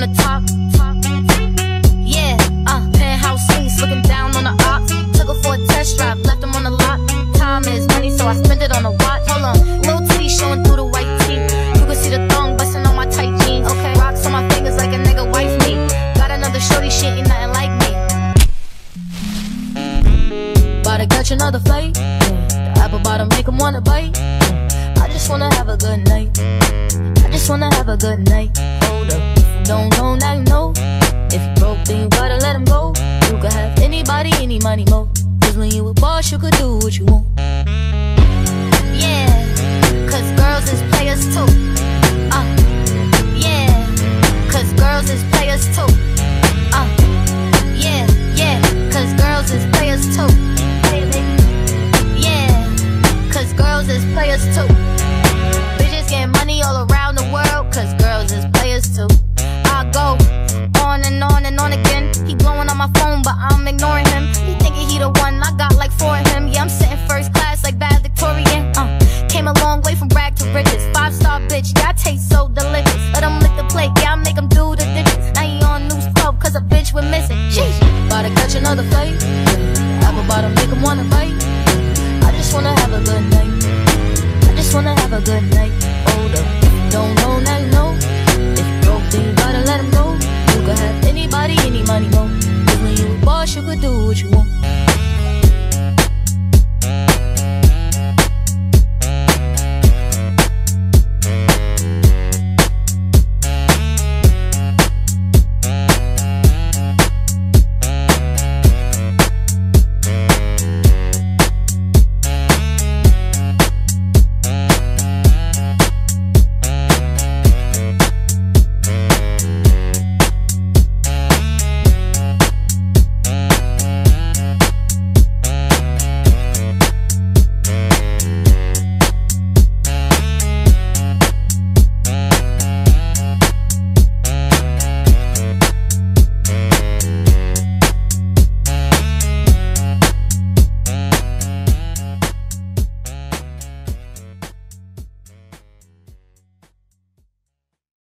on the top. Yeah, penthouse suites, looking down on the ops. Took her for a test drive, left them on the lot. Time is money, so I spend it on a watch. Hold on, little titty showing through the white teeth. You can see the thong busting on my tight jeans. Okay, rocks on my fingers like a nigga wife me. Got another shorty, she ain't nothing like me. About to catch another flight. The apple bottom make him wanna bite. I just wanna have a good night. I just wanna have a good night. Hold up, if you don't know, now you know. If you broke, then you gotta let him go. You could have anybody, any money, mo. Cause when you a boss, you could do what you want. Yeah, cause girls is players too.